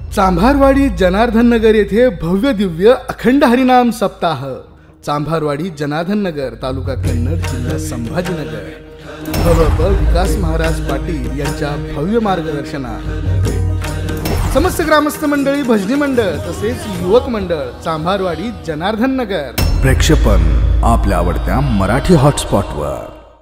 चांभारवाडी जनार्दन नगर येथे भव्य दिव्य अखंड हरिनाम सप्ताह. चांभारवाडी जनार्दन नगर, तालुका कन्नड, जिल्हा संभाजीनगर. भव विकास महाराज पाटील यांच्या भव्य मार्गदर्शनात समस्त ग्रामस्थ मंडळी, भजनी मंडळ तसेच युवक मंडळ चांभारवाडी जनार्दन नगर. प्रेक्षेपण आपल्या आवडत्या मराठी हॉटस्पॉटवर.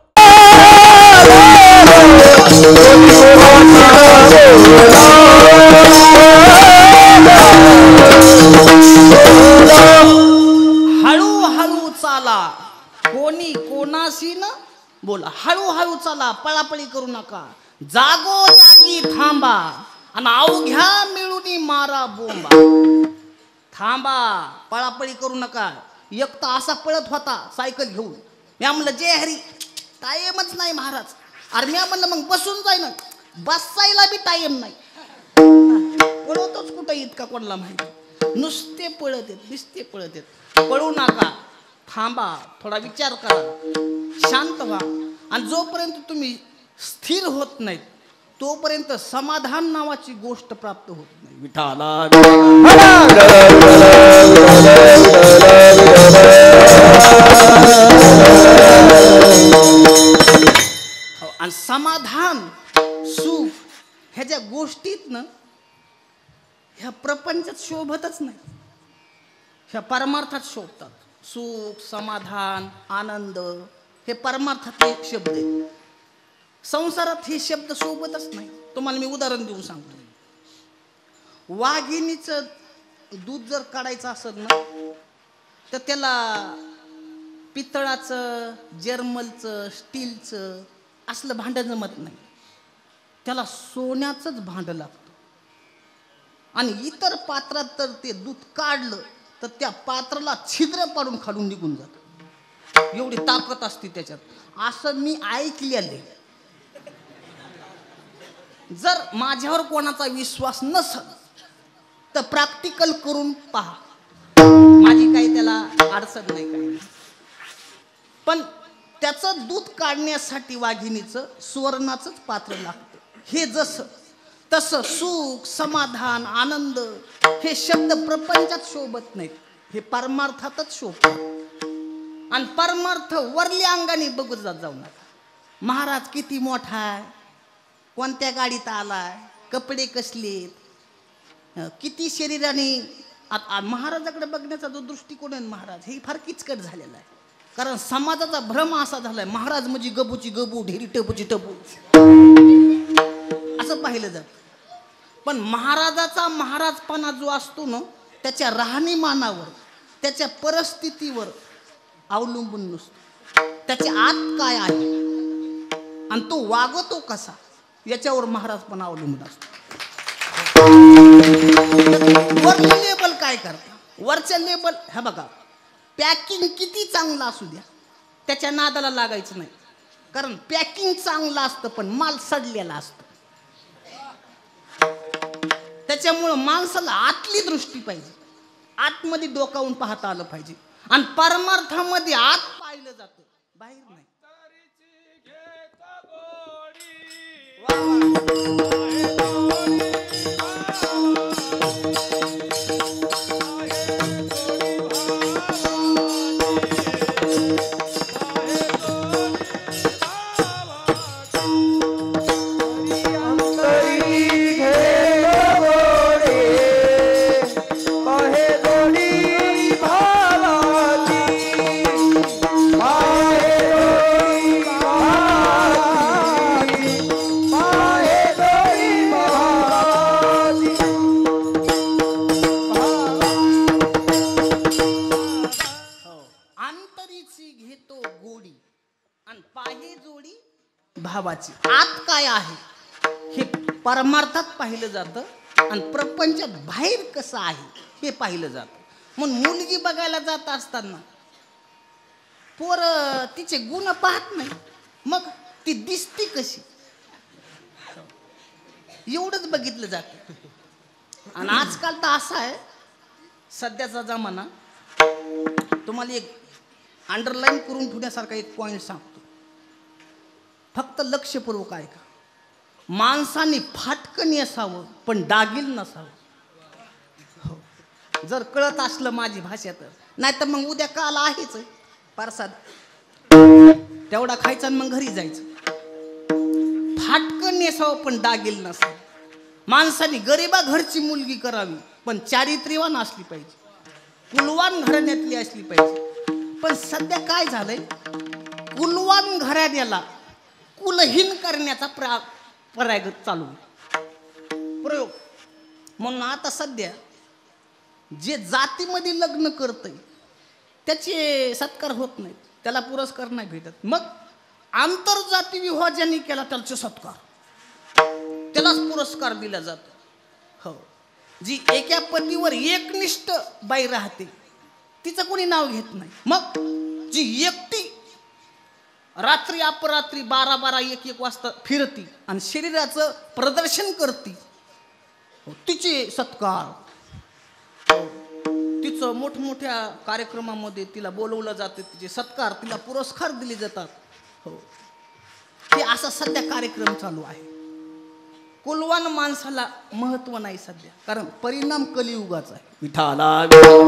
हळूहळू चाला, कोणी कोणाशी न बोला. हळूहळू चाला, पळापळी करू नका, जागोजागी थांबा आणि अवघ्या मिळून मारा बोंबा. थांबा, पळापळी करू नका. एक तर असा पळत होता सायकल घेऊन. मी म्हणलं जय हरी, टाइमच नाही महाराज. अरे मी म्हणलं मग बसून जाय ना, बसायला बी टाइम नाही. पळतोच कुठं इतका कोणाला माहिती. नुसते पळत येत, नुसते पळत येत. पळू नका, थांबा, थोडा विचार करा, शांत व्हा. आणि जोपर्यंत तुम्ही स्थिर होत नाहीत तोपर्यंत समाधान नावाची गोष्ट प्राप्त होत नाही. विठाला आणि समाधान, सुख ह्या ज्या गोष्टीत ना, ह्या प्रपंचात शोभतच नाही, ह्या परमार्थात शोभतात. सुख, समाधान, आनंद हे परमार्थातले शब्द आहेत. संसारात हे शब्द शोभतच नाही. तुम्हाला मी उदाहरण देऊन सांगतो. वाघिणीचं दूध जर काढायचं असेल ना, तर त्याला पितळाचं, जर्मलचं, स्टीलचं असलं भांडं जमत नाही. त्याला सोन्याचंच भांडं लागतं. आणि इतर पात्रात तर ते दूध काढलं तर त्या पात्राला छिद्र पाडून खालून निघून जातं. एवढी ताकद असते त्याच्यात, असं मी ऐकलेलं. जर माझ्यावर कोणाचा विश्वास नसेल तर प्रॅक्टिकल करून पहा. माझी काही त्याला अडचण नाही काही. पण त्याचं दूध काढण्यासाठी वाघिणीचं सुवर्णाचंच पात्र लागतं. हे जसं तसं सुख, समाधान, आनंद हे शब्द प्रपंचात शोभत नाहीत, हे परमार्थातच शोभतात. आणि परमार्थ वरल्या अंगाने बघत जाऊ नका. महाराज किती मोठा आहे, कोणत्या गाडीत आलाय, कपडे कसलेत, किती शरीराने. महाराजाकडे बघण्याचा जो दृष्टिकोन आहे महाराज, हे फार किचकट झालेला आहे. कारण समाजाचा भ्रम असा झालाय, महाराज म्हणजे गबूची गबू, ढेरी टबूची टबू असं पाहिलं जातं. पण महाराजाचा महाराजपणा जो असतो ना, त्याच्या राहणीमानावर, त्याच्या परिस्थितीवर अवलंबून नसतो. त्याच्या आत काय आहे आणि तो वागतो कसा याच्यावर महाराजपणा अवलंबून असतो. वरचं लेबल काय करता, वरचं लेबल हे बघा. पॅकिंग किती चांगलं असू द्या, त्याच्या नादाला लागायचं नाही. कारण पॅकिंग चांगलं असतं पण माल सडलेला असतो. त्याच्यामुळं माणसाला आतली दृष्टी पाहिजे, आतमध्ये डोकावून पाहता आलं पाहिजे. आणि परमार्थामध्ये आत पाहिलं जातं, बाहेर नाही. भावाची आत काय आहे हे परमार्थात पाहिलं जातं आणि प्रपंचात बाहेर कसं आहे हे पाहिलं जातं. म्हणून मुलगी बघायला जात असताना पोर तिचे गुण पाहत नाही, मग ती दिसती कशी एवढंच बघितलं जातं. आणि आजकाल तर असा आहे सध्याचा जमाना. तुम्हाला एक अंडरलाईन करून ठेवण्यासारखा एक पॉइंट सांगतो, फक्त लक्षपूर्वक ऐका. माणसाने फाटकन असावं पण डागील नसावं. जर कळत असलं माझी भाषा तर. नाही तर मग उद्या काल आहेच आहे प्रसाद, तेवढा खायचा आणि मग घरी जायचं. फाटकन नेसावं पण दागील नसावं. माणसाने गरिबा घरची मुलगी करावी पण चारित्र्यवान असली पाहिजे, कुलवान घराण्यातली असली पाहिजे. पण सध्या काय झालंय, कुलवान घराण्याला कुलहीन करण्याचा प्रयोग चालू प्रयोग. म्हणून आता सध्या जे जातीमध्ये लग्न करतंय त्याचे सत्कार होत नाहीत, त्याला पुरस्कार नाही भेटत. मग आंतरजाती विवाह ज्यांनी केला त्याचे सत्कार, त्यालाच पुरस्कार दिला जातो. हो, जी एका पतीवर एकनिष्ठ बाई राहते तिचं कोणी नाव घेत नाही. मग जी एकटी रात्री अपरात्री 12-12 1-1 वाजता फिरती आणि शरीराचं प्रदर्शन करती तिचे सत्कार. तिचं मोठमोठ्या कार्यक्रमामध्ये तिला बोलवलं जाते, तिचे सत्कार, तिला पुरस्कार दिले जातात. हो, हे असा सध्या कार्यक्रम चालू आहे. कुलवान माणसाला महत्व नाही सध्या, कारण परिणाम कलियुगाचा आहे. विठाला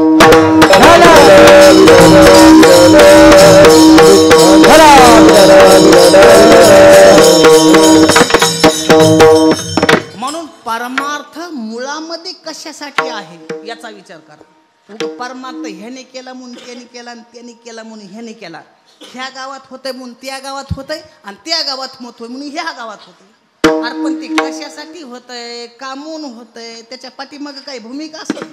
म्हणून परमार्थ मुळामध्ये कशासाठी आहे याचा विचार करा. परमार्थ ह्याने केला म्हणून त्याने केला आणि त्याने केला म्हणून ह्याने केला. ह्या गावात होतंय म्हणून त्या गावात होतंय आणि त्या गावात होतोय म्हणून ह्या गावात होतंय. अरे पण ते कशासाठी होतंय, कामून होतंय, त्याच्या पाठीमागं काही भूमिका असेल.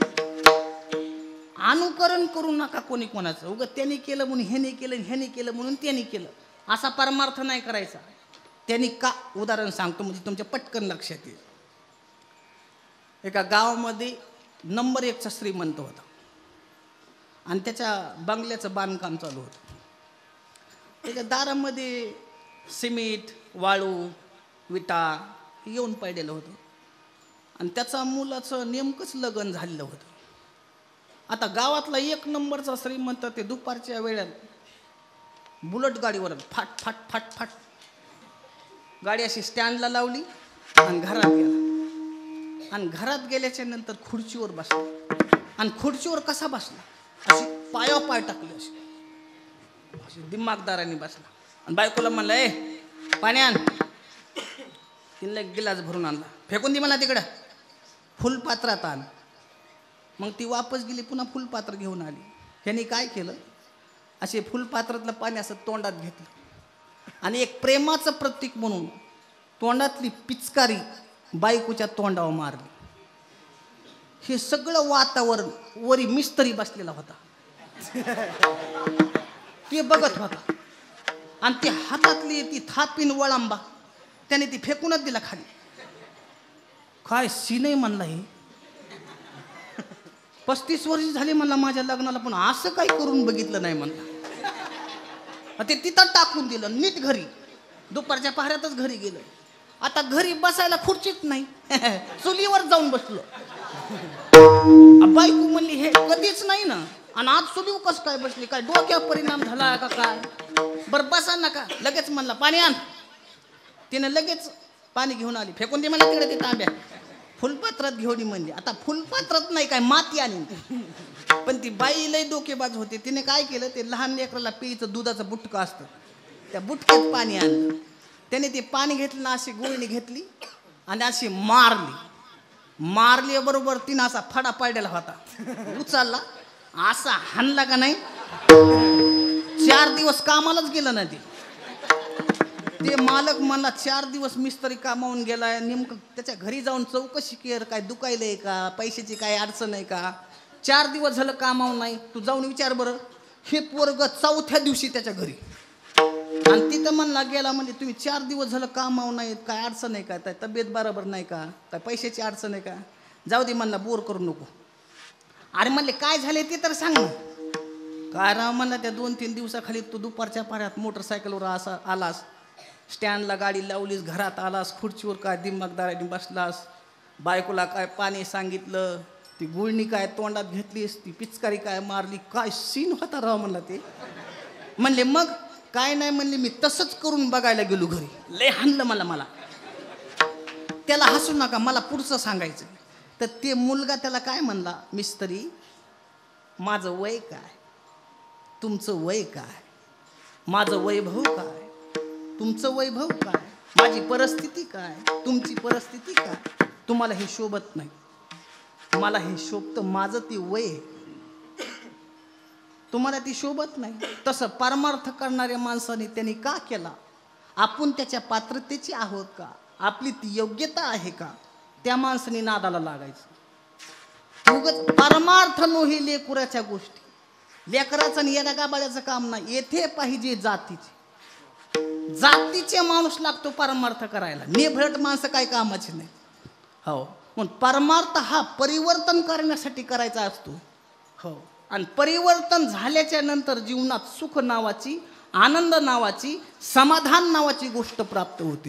अनुकरण करू नका कोणी कोणाचं. उगं त्याने केलं म्हणून ह्याने केलं, ह्याने केलं म्हणून त्याने केलं असा परमार्थ नाही करायचा. त्यांनी का, उदाहरण सांगतो म्हणजे तुमच्या पटकन लक्षात येईल. एका गावामध्ये नंबर 1चा श्रीमंत होता आणि त्याच्या बंगल्याचं बांधकाम चालू होतं. त्याच्या दारामध्ये सिमेंट, वाळू, विटा येऊन पडलेलं होतं आणि त्याचा मुलाचं नेमकंच लग्न झालेलं होतं. आता गावातला 1 नंबरचा श्रीमंत ते दुपारच्या वेळेत बुलेट गाडीवर फाट फाट फाट फाट गाडी अशी स्टँडला लावली आणि घरात गेला. आणि घरात गेल्याच्या नंतर खुर्चीवर बसला आणि खुर्चीवर कसा बसला, अशी पायावर पाय टाकले, अशी दिमागदाराने बसला आणि बायकोला म्हणलं, ए पाणी आण. तिने एक गिलास भरून आणला, फेकून दे मला तिकडं, फुलपात्रात आण. मग ती वापस गेली, पुन्हा फुलपात्र घेऊन आली. ह्याने काय केलं, असे फुलपात्रातलं पाणी असं तोंडात घेतलं आणि एक प्रेमाचं प्रतीक म्हणून तोंडातली पिचकारी बायकोच्या तोंडावर मारली. हे सगळं वातावरण वरी मिस्त्री बसलेला होता, ते बघत होता आणि ती हातातली ती थापीन वळंबा त्याने ती फेकूनच दिला खाली. काय सीन आहे म्हणला, हे 35 वर्ष झाली म्हणला माझ्या लग्नाला, पण असं काही करून बघितलं नाही म्हणला. ते तिथं टाकून दिलं, नीट घरी दुपारच्या पहाऱ्यातच घरी गेलं. आता घरी बसायला खुर्चीत नाही, चुलीवर जाऊन बसलो. बायको म्हणली हे कधीच नाही ना, आणि आज चुलीवर कसं काय बसली, काय डोक्यावर परिणाम झाला का काय, बरं बसा नका. लगेच म्हणला पाणी आण. तिने लगेच पाणी घेऊन आली, फेकून दे मला तिकडे ते तांब्या, फुलपात्रात घेऊन म्हणली. आता फुलपात्रात नाही काय माती आली, पण ती बाई लई डोकेबाज होते. तिने काय केलं, ते लहान लेकराला पियचं दुधाचं बुटकं असतं, त्या बुटक्यात पाणी आणलं. त्याने ते पाणी घेतलं ना, अशी गुळणी घेतली आणि अशी मारली बरोबर तिनं असा फडा पाडलेला होता, उचलला असा हाणला का नाही, 4 दिवस कामालाच गेलं ना. ते मालक म्हणला 4 दिवस मिस्त्री कामावून गेलाय, नेमकं त्याच्या घरी जाऊन चौकशी केर, काय दुखायलंय का, पैशाची काय अडचण आहे का. 4 दिवस झालं कामावून नाही, तू जाऊन विचार बरं. हे पोरग 4थ्या दिवशी त्याच्या घरी आणि तिथं म्हणला गेला, म्हणजे तुम्ही 4 दिवस झालं कामावून नाहीत, काय अडचण आहे का, काय तब्येत बरोबर नाही का, काय पैशाची अडचण आहे का. जाऊ दे म्हणला, बोर करू नको. अरे म्हणले काय झाले ते तर सांग ना. काय राव म्हणला, त्या 2-3 दिवसाखाली तू दुपारच्या पाऱ्यात मोटरसायकलवर असा आलास, स्टँडला गाडी लावलीस, घरात आलास, खुर्चीवर काय दिमागदाराने बसलास, बायकोला काय पाणी सांगितलं, ती गुळणी काय तोंडात घेतलीस, ती पिचकारी काय मारली, काय सीन होता राव म्हणला. ते म्हणले मग काय नाही म्हणले, मी तसंच करून बघायला गेलो घरी, लय हाणलं मला. त्याला हसू नका, मला पुढचं सांगायचं. तर ते मुलगा त्याला काय म्हणला, मिस्त्री माझं वय काय, तुमचं वय काय, माझं वैभव काय, तुमचं वैभव काय, माझी परिस्थिती काय, तुमची परिस्थिती काय, तुम्हाला हे शोभत नाही. मला हे शोभतं, माझं ती वय, तुम्हाला ती शोभत नाही. तसं परमार्थ करणाऱ्या माणसाने त्यांनी का केला? आपण त्याच्या पात्रतेचे आहोत का, आपली ती योग्यता आहे का, त्या माणसाने नादाला लागायचं. उगाच परमार्थ नोही लेकुराच्या गोष्टी. लेकराचं आणि येण्या गाबाळ्याचं काम नाही. येथे पाहिजे जातीचे माणूस लागतो परमार्थ करायला. निभरट माणसं काय कामाची नाही. हो, पण परमार्थ हा परिवर्तन करण्यासाठी करायचा असतो. हो, आणि परिवर्तन झाल्याच्या नंतर जीवनात सुख नावाची, आनंद नावाची, समाधान नावाची गोष्ट प्राप्त होते.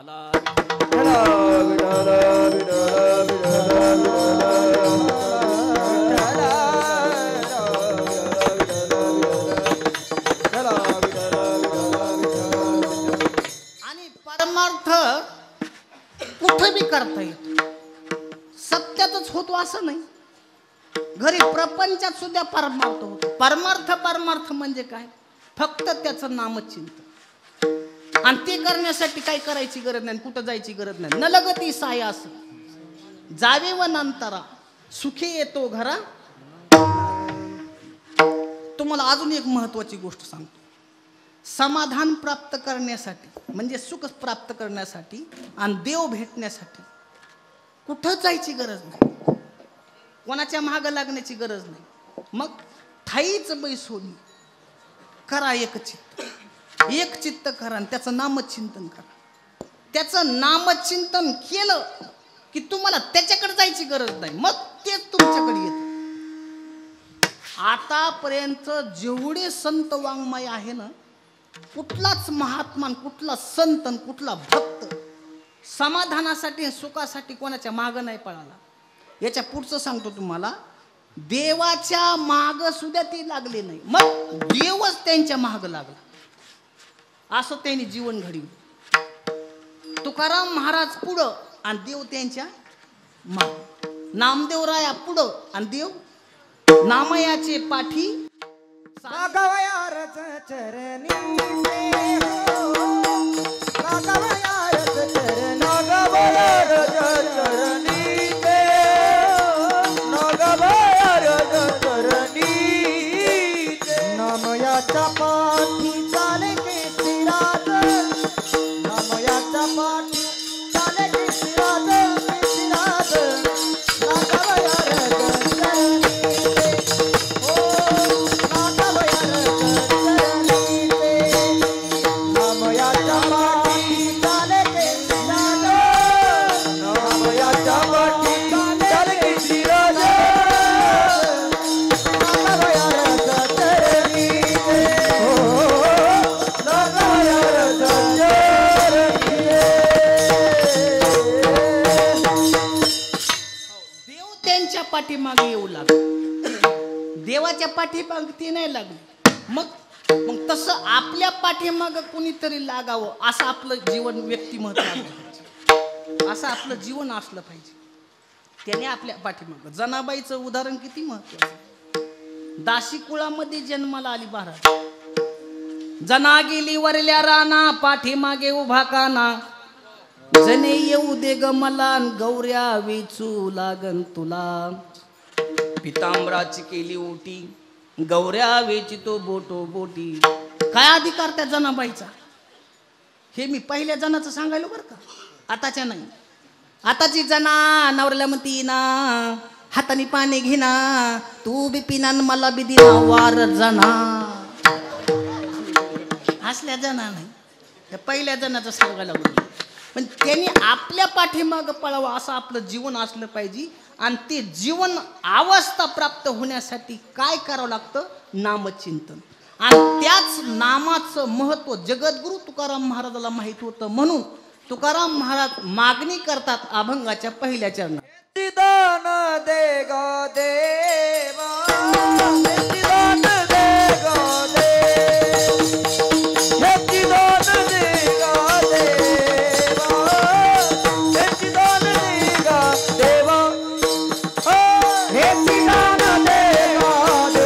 आणि परमार्थ कुठं बी करता येतो, सत्यातच होतो असं नाही. घरी प्रपंचात सुद्धा परमार्थ होतो. परमार्थ म्हणजे काय? फक्त त्याचं नामचिंतन. आणि ते करण्यासाठी काय करायची गरज नाही, कुठं जायची गरज नाही. न लगती साया असं जावे व नंतरा सुखी येतो घरा. तुम्हाला अजून एक महत्वाची गोष्ट सांगतो. समाधान प्राप्त करण्यासाठी म्हणजे सुख प्राप्त करण्यासाठी आणि देव भेटण्यासाठी कुठं जायची गरज नाही, कोणाच्या मागं लागण्याची गरज नाही. मग ठाईच बैसोनी करा एक चित्त करा आणि त्याचं नामचिंतन करा. त्याचं नामचिंतन केलं की तुम्हाला त्याच्याकडे जायची गरज नाही, मग तेच तुमच्याकडे येतं. आतापर्यंत जेवढे संत वाङ्मय आहे ना, कुठलाच महात्मा, कुठला संत, कुठला भक्त समाधानासाठी सुखासाठी कोणाच्या मागं नाही पळाला. याच्या पुढचं सांगतो तुम्हाला, देवाच्या माग सुद्धा ते लागले नाही, मग देवच त्यांच्या माग लागला. असं त्यांनी जीवन घडवलं. तुकाराम महाराज पुढं आणि देव त्यांच्या माग. नामदेवराया पुढं आणि देव नामयाचे पाठी. नामयाच्या पाठी चाले केशिराज, नामयाच्या पाठी चाले केशिराज, केशिराज नागवया रजनी ओ नागवया रजनी. नामयाच्या पाठी चाले केशिराज, नामयाच्या पाठी चाले केशिराज नागवया रजनी पाठीमागे येऊ लागले. देवाच्या पाठीमागे ते नाही लागले. मग तसं आपल्या पाठीमाग कोणीतरी लागावं असं आपलं जीवन व्यक्तिमत्व पाहिजे, असं आपलं जीवन असलं पाहिजे. त्याने आपल्या पाठीमाग. जनाबाईचं उदाहरण किती महत्वाचं. दासी कुळामध्ये जन्माला आली महाराज. जना गेली वरल्या राना, पाठीमागे उभा काना. जने येऊ दे ग मला, गौऱ्या वेचू लागन तुला. पितांबराची केली ओटी, गौऱ्या वेचितो बोटो बोटी. काय अधिकार त्या जनाबाईचा? हे मी पहिल्या जनाचं सांगायलो बरं का, आताच्या नाही. आताची जना नवऱ्याला म्हणती ना, हाताने पाणी घेना, तू बी पिना मला बी दिना वार जना. असल्या जना नाही, त्या पहिल्या जनाचं सांगायला लागलो. पण त्यांनी आपल्या पाठीमागं पळावं असं आपलं जीवन असलं पाहिजे. आणि ते जीवन अवस्था प्राप्त होण्यासाठी काय करावं लागतं? नामचिंतन. आणि त्याच नामाचं महत्व जगद्गुरु तुकाराम महाराजाला माहित होतं. म्हणून तुकाराम महाराज मागणी करतात अभंगाच्या पहिल्या चरणात. दान दे ग देवा, दान दे ग देवा.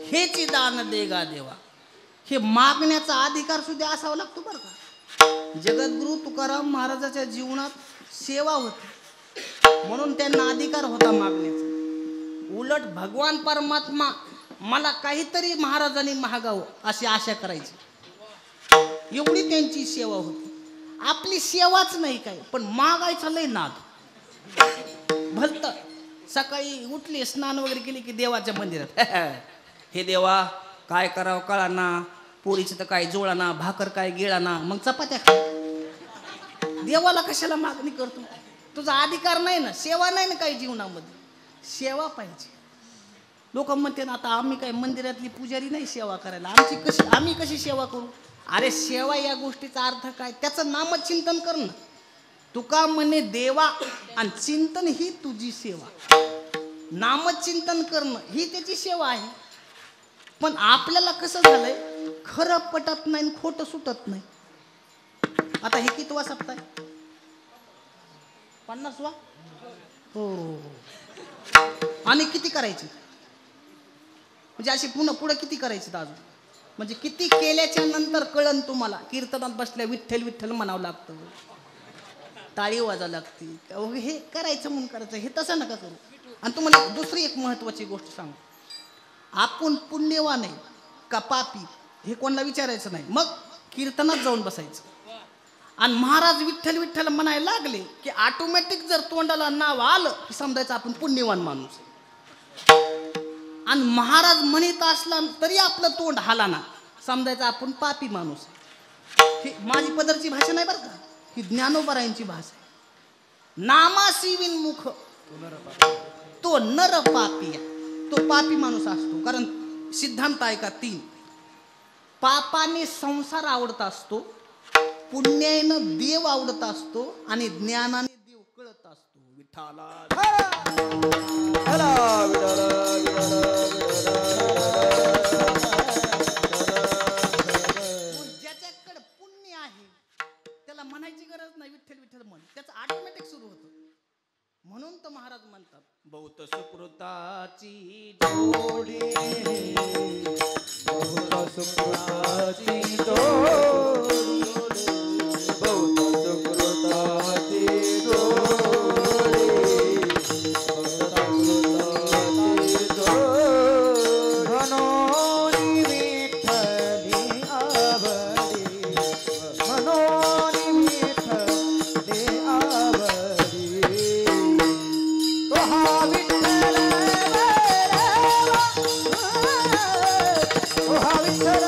हेची दान देगा देवा. हे मागण्याचा अधिकार सुद्धा असावा लागतो बरं का. जगद्गुरु तुकाराम महाराजाच्या जीवनात सेवा होती म्हणून त्यांना अधिकार होता मागण्याचा. उलट भगवान परमात्मा मला काहीतरी महाराजांनी मागावं अशी आशा करायची, एवढी त्यांची सेवा होती. आपली सेवाच नाही काय पण मागायचा लय नाद. भलत सकाळी उठली स्नान वगैरे केली की देवाच्या मंदिरात हे देवा काय करावं कळाना, पोळीचं तर काय जोळाना, भाकर काय गिळाना, मग चपात्या खा. देवाला कशाला मागणी करतो? तुझा अधिकार नाही ना, सेवा नाही ना काही जीवनामध्ये. सेवा पाहिजे. लोक म्हणते ना आता आम्ही काय मंदिरातली पुजारी नाही सेवा करायला, आम्ही कशी सेवा करू? अरे सेवा या गोष्टीचा अर्थ काय? त्याचं नामचिंतन कर ना. तुका म्हणे देवा आणि चिंतन ही तुझी सेवा. नामचिंतन करणं ही त्याची सेवा आहे. पण आपल्याला कसं झालंय, खरं पटत नाही खोटं सुटत नाही. आता हे कितवा सप्ताह आहे? 50वा. हो. आणि किती करायची म्हणजे अशी पुढे किती करायची अजून? म्हणजे किती केल्याच्या नंतर कळन तुम्हाला. कीर्तनात बसल्या विठ्ठल विठ्ठल म्हणावं लागतं, टाळी वाजा लागते. हे करायचं म्हणून करायचं, हे तसं नका करू. आणि तुम्हाला दुसरी एक महत्वाची गोष्ट सांगू, आपण पुण्यवान आहे का पापी हे कोणाला विचारायचं नाही. मग कीर्तनात जाऊन बसायचं. आणि महाराज विठ्ठल विठ्ठल म्हणायला लागले की ऑटोमॅटिक जर तोंडाला नाव आलं की समजायचं आपण पुण्यवान माणूस. आणि महाराज म्हणत असला तरी आपलं तोंड हाला ना, समजायचं आपण पापी माणूस. ही माझी पदरची भाषा नाही बरं का, ही ज्ञानोबरायांची भाषा आहे. नामासी विनमुख तो नर पापिया, तो पापी माणूस असतो. कारण सिद्धांत आहे का 3, पापाने संसार आवडत असतो, पुण्याने देव आवडत असतो आणि ज्ञानाने देव कळत असतो. विठ्ठला ज्याच्याकडे पुण्य आहे त्याला म्हणायची गरज नाही विठ्ठल विठ्ठल म्हण, त्याचं ऑटोमॅटिक सुरू होतं. म्हणून तर महाराज म्हणतात बहुत सुकृताची जोडी, बहुत सुकृताची जोडी, बहुत सुकृताची जोडी, मनोनी विठ्ठली आवडी, मनोनी विठ्ठली आवडी. तो हा विठ्ठल तो हा विठ्ठल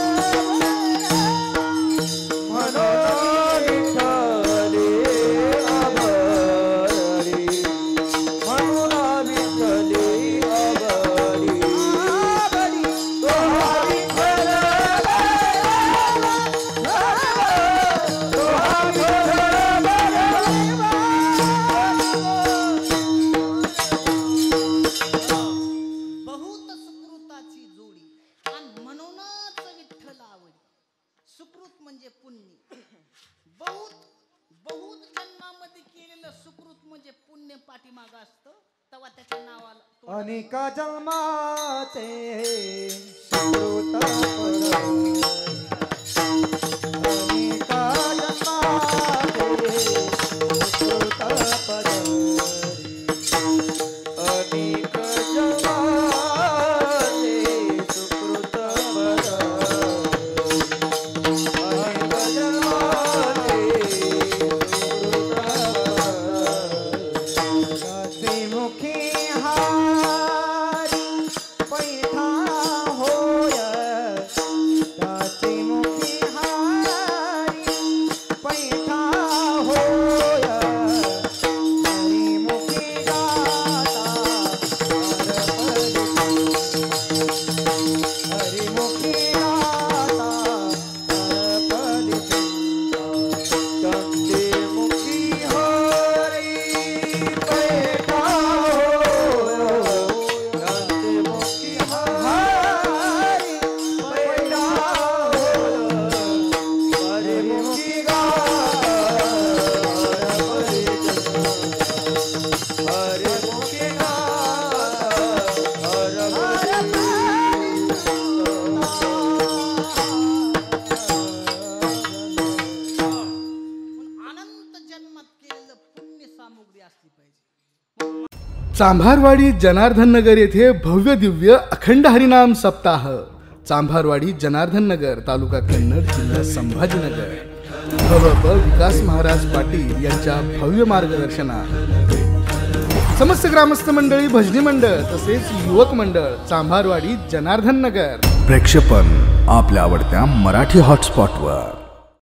मनोनी विठ्ठली आवडी, मनोनी विठ्ठली आवडी. तो हा विठ्ठल तो हा बहुत सुकृताची जोडी आणि म्हणूनच विठ्ठल आवडी. सुकृत म्हणजे पुण्य. बहुत बहुत जन्मामध्ये केलेलं सुकृत म्हणजे पुण्य पाठीमाग असतं, तेव्हा त्याच्या नावाला अनेका जन्माचे सुकृत पद, अनेका जन्माचे सुकृत पद, अनेक जन्माचे सुकृत पद, अनेक जन्माचे सुकृत पद. मुखी हारी पैठा होय, त्याचे मेहनत केलेलं पुण्य सामुग्री असली पाहिजे. चांभारवाडी जनार्दन नगर येथे भव्य दिव्य अखंड हरिनाम सप्ताह. चांभारवाडी जनार्दन नगर तालुका कन्नड जिल्हा संभाजीनगर. भवप विकास महाराज पाटील यांच्या भव्य मार्गदर्शनात समस्त ग्रामस्थ मंडळी, भजनी मंडळ तसेच युवक मंडळ चांभारवाडी जनार्दन नगर. प्रेक्षेपण आपल्या आवडत्या मराठी हॉटस्पॉटवर.